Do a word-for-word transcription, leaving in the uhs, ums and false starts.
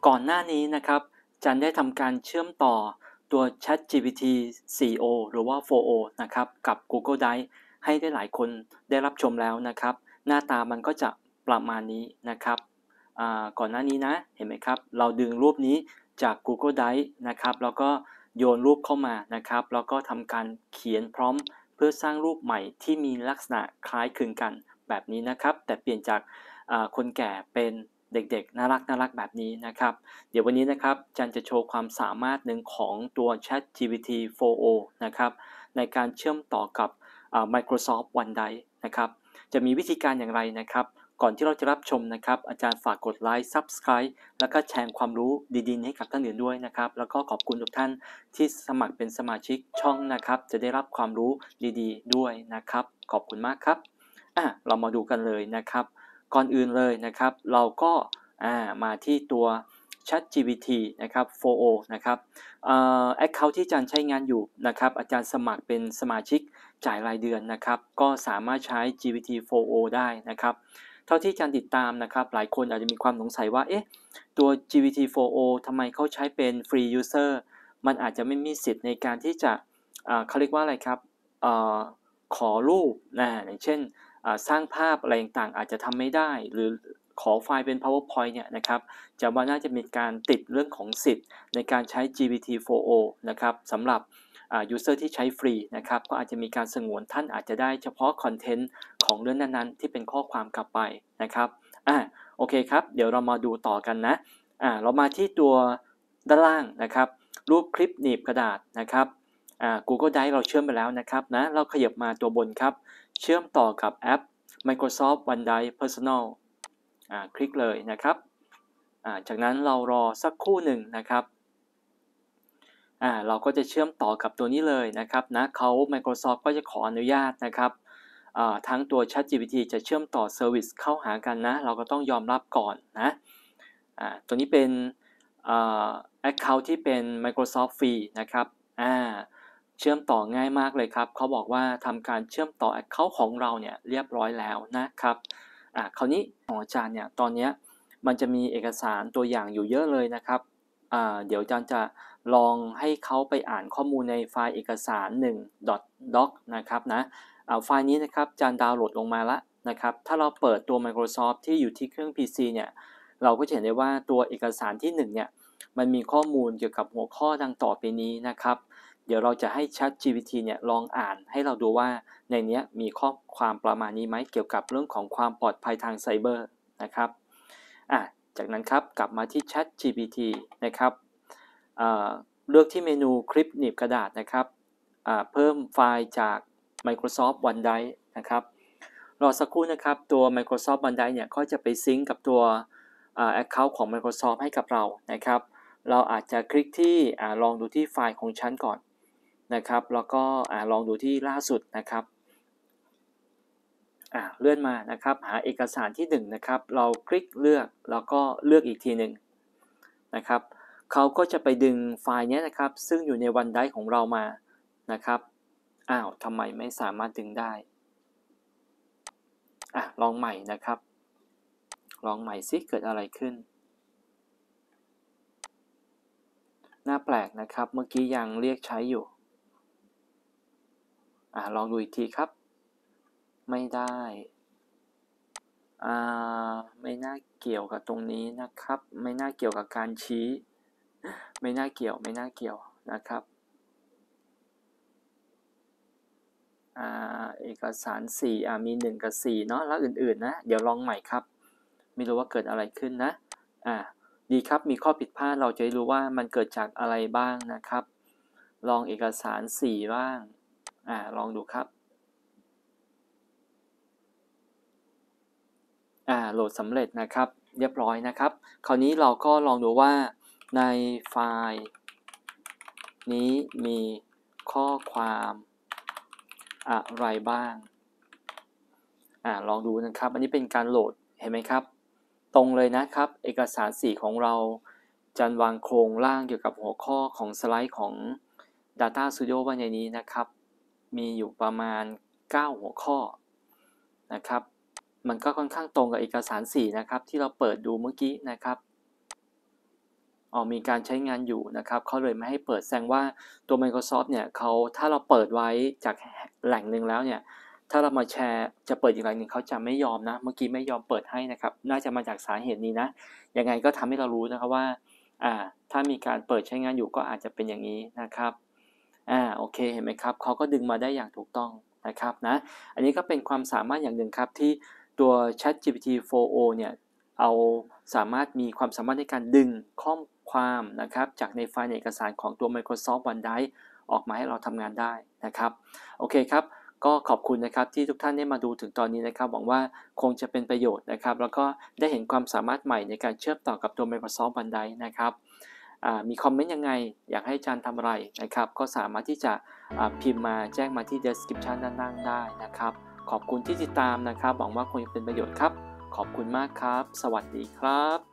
ก่อนหน้านี้นะครับจันได้ทำการเชื่อมต่อตัว ChatGPT โฟร์ โอ หรือว่า โฟร์ โอ นะครับกับ Google Drive ให้ได้หลายคนได้รับชมแล้วนะครับหน้าตามันก็จะประมาณนี้นะครับอ่าก่อนหน้านี้นะเห็นไหมครับเราดึงรูปนี้จาก Google Drive นะครับแล้วก็โยนรูปเข้ามานะครับแล้วก็ทำการเขียนพร้อมเพื่อสร้างรูปใหม่ที่มีลักษณะคล้ายคลึงกันแบบนี้นะครับแต่เปลี่ยนจากอ่าคนแก่เป็นเด็กๆน่ารักๆแบบนี้นะครับเดี๋ยววันนี้นะครับจันจะโชว์ความสามารถหนึ่งของตัว ChatGPT โฟร์ โอ นะครับในการเชื่อมต่อกับอ่า Microsoft OneDrive นะครับจะมีวิธีการอย่างไรนะครับก่อนที่เราจะรับชมนะครับอาจารย์ฝากกดไลค์ Subscribe แล้วก็แชร์ความรู้ดีๆให้กับท่านอื่นด้วยนะครับแล้วก็ขอบคุณทุกท่านที่สมัครเป็นสมาชิกช่องนะครับจะได้รับความรู้ดีๆด้วยนะครับขอบคุณมากครับอ่ะเรามาดูกันเลยนะครับก่อนอื่นเลยนะครับเราก็อ่ามาที่ตัว ChatGPT นะครับ โฟร์ โอ นะครับเอ่อ account ที่อาจารย์ใช้งานอยู่นะครับอาจารย์สมัครเป็นสมาชิกจ่ายรายเดือนนะครับก็สามารถใช้ จี พี ที โฟร์ โอ ได้นะครับเท่าที่อาจารย์ติดตามนะครับหลายคนอาจจะมีความสงสัยว่าเอ๊ะตัว จี พี ที โฟร์ โอ ทำไมเขาใช้เป็น Free User มันอาจจะไม่มีสิทธิ์ในการที่จะอ่าเขาเรียกว่าอะไรครับเอ่อขอรูปนะอย่างเช่นอ่าสร้างภาพอะไรต่างๆอาจจะทำไม่ได้หรือขอไฟล์เป็น PowerPoint เนี่ยนะครับจะว่าน่าจะมีการติดเรื่องของสิทธิ์ในการใช้ จี พี ที โฟร์ โอ นะครับสำหรับอ่า user ที่ใช้ฟรีนะครับก็อาจจะมีการสงวนท่านอาจจะได้เฉพาะคอนเทนต์ของเรื่องนั้นๆที่เป็นข้อความกลับไปนะครับอ่าโอเคครับเดี๋ยวเรามาดูต่อกันนะอ่าเรามาที่ตัวด้านล่างนะครับรูปคลิปหนีบกระดาษนะครับอ่า Google Drive เราเชื่อมไปแล้วนะครับนะเราขยับมาตัวบนครับเชื่อมต่อกับแอป Microsoft OneDrive Personal อ่าคลิกเลยนะครับอ่าจากนั้นเรารอสักครู่หนึ่งนะครับอ่าเราก็จะเชื่อมต่อกับตัวนี้เลยนะครับนะเขา Microsoft ก็จะขออนุญาตนะครับอ่าทั้งตัว ChatGPT จะเชื่อมต่อเซอร์วิสเข้าหากันนะเราก็ต้องยอมรับก่อนนะอ่าตัวนี้เป็นอ่า Account ที่เป็น Microsoft ฟรีนะครับอ่าเชื่อมต่อง่ายมากเลยครับเขาบอกว่าทำการเชื่อมต่อ Account ของเราเนี่ยเรียบร้อยแล้วนะครับอ่าคราวนี้ของอาจารย์เนี่ยตอนนี้มันจะมีเอกสารตัวอย่างอยู่เยอะเลยนะครับอ่าเดี๋ยวอาจารย์จะลองให้เขาไปอ่านข้อมูลในไฟล์เอกสารหนึ่ง .doc นะครับนะเอาไฟล์นี้นะครับอาจารย์ดาวน์โหลดลงมาแล้วนะครับถ้าเราเปิดตัว Microsoft ที่อยู่ที่เครื่อง พี ซี เนี่ยเราก็จะเห็นได้ว่าตัวเอกสารที่หนึ่งเนี่ยมันมีข้อมูลเกี่ยวกับหัวข้อดังต่อไปนี้นะครับเดี๋ยวเราจะให้ ChatGPT เนี่ยลองอ่านให้เราดูว่าในนี้มีข้อความประมาณนี้ไหมเกี่ยวกับเรื่องของความปลอดภัยทางไซเบอร์นะครับอ่ะจากนั้นครับกลับมาที่ ChatGPT นะครับเลือกที่เมนูคลิปหนีบกระดาษนะครับเพิ่มไฟล์จาก Microsoft OneDrive นะครับรอสักครู่นะครับตัว Microsoft OneDrive เนี่ยก็จะไปซิงก์กับตัว Account ของ Microsoft ให้กับเรานะครับเราอาจจะคลิกที่ลองดูที่ไฟล์ของฉันก่อนนะครับแล้วก็ลองดูที่ล่าสุดนะครับเลื่อนมานะครับหาเอกสารที่หนึ่งนะครับเราคลิกเลือกแล้วก็เลือกอีกทีหนึ่งนะครับเขาก็จะไปดึงไฟล์นี้นะครับซึ่งอยู่ใน OneDrive ของเรามานะครับอ้าวทำไมไม่สามารถดึงได้อ่ะลองใหม่นะครับลองใหม่ซิเกิดอะไรขึ้นน่าแปลกนะครับเมื่อกี้ยังเรียกใช้อยู่อ่ะลองดูอีกทีครับไม่ได้อ่าไม่น่าเกี่ยวกับตรงนี้นะครับไม่น่าเกี่ยวกับการชี้ไม่น่าเกี่ยวไม่น่าเกี่ยวนะครับอ่าเอกสารสี่อ่ามีหนึ่งกับสี่เนาะแล้วอื่นๆนะเดี๋ยวลองใหม่ครับไม่รู้ว่าเกิดอะไรขึ้นนะอ่าดีครับมีข้อผิดพลาดเราจะรู้ว่ามันเกิดจากอะไรบ้างนะครับลองเอกสารสี่บ้างอ่าลองดูครับอ่าโหลดสำเร็จนะครับเรียบร้อยนะครับคราวนี้เราก็ลองดูว่าในไฟล์นี้มีข้อความอะไรบ้างอ่าลองดูนะครับอันนี้เป็นการโหลดเห็นไหมครับตรงเลยนะครับเอกสารสี่ของเราจันวางโครงร่างเกี่ยวกับหัวข้อของสไลด์ของ Data Studio ไว้ในนี้นะครับมีอยู่ประมาณเก้าหัวข้อนะครับมันก็ค่อนข้างตรงกับเอกสารสี่นะครับที่เราเปิดดูเมื่อกี้นะครับอ๋อมีการใช้งานอยู่นะครับเขาเลยไม่ให้เปิดแสดงว่าตัว Microsoft เนี่ยเขาถ้าเราเปิดไว้จากแหแหล่งหนึ่งแล้วเนี่ยถ้าเรามาแชร์จะเปิดอีกแหล่งหนึ่งเขาจะไม่ยอมนะเมื่อกี้ไม่ยอมเปิดให้นะครับน่าจะมาจากสาเหตุนี้นะยังไงก็ทำให้เรารู้นะครับว่าอ่าถ้ามีการเปิดใช้งานอยู่ก็อาจจะเป็นอย่างงี้นะครับอาโอเคเห็นไหมครับเขาก็ดึงมาได้อย่างถูกต้องนะครับนะอันนี้ก็เป็นความสามารถอย่างหนึ่งครับที่ตัว ChatGPT โฟร์ โอ เนี่ยเอาสามารถมีความสามารถในการดึงข้อความนะครับจากในไฟล์เอกสารของตัว Microsoft OneDrive ออกมาให้เราทำงานได้นะครับโอเคครับก็ขอบคุณนะครับที่ทุกท่านได้มาดูถึงตอนนี้นะครับหวังว่าคงจะเป็นประโยชน์นะครับแล้วก็ได้เห็นความสามารถใหม่ในการเชื่อมต่อกับตัว Microsoft OneDrive นะครับอ่ามีคอมเมนต์ยังไงอยากให้อาจารย์ทำอะไรนะครับก็สามารถที่จะอ่าพิมพ์มาแจ้งมาที่ description ด้านล่างได้นะครับขอบคุณที่ติดตามนะครับหวังว่าคงจะเป็นประโยชน์ครับขอบคุณมากครับสวัสดีครับ